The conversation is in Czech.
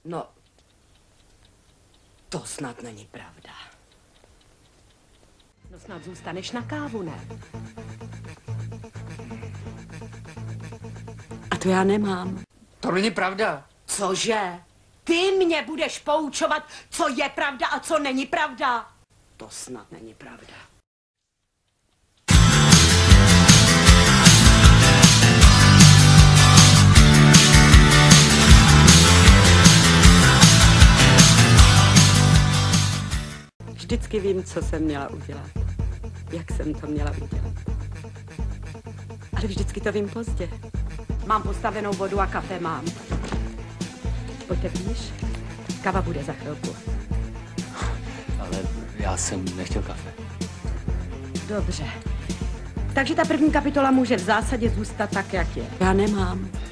No, to snad není pravda. No snad zůstaneš na kávu, ne? A to já nemám. To není pravda. Cože? Ty mě budeš poučovat, co je pravda a co není pravda? To snad není pravda. Vždycky vím, co jsem měla udělat. Jak jsem to měla udělat. Ale vždycky to vím pozdě. Mám postavenou vodu a kafe mám. Pojďte blíž. Kava bude za chvilku. Ale já jsem nechtěl kafe. Dobře. Takže ta první kapitola může v zásadě zůstat tak, jak je. Já nemám.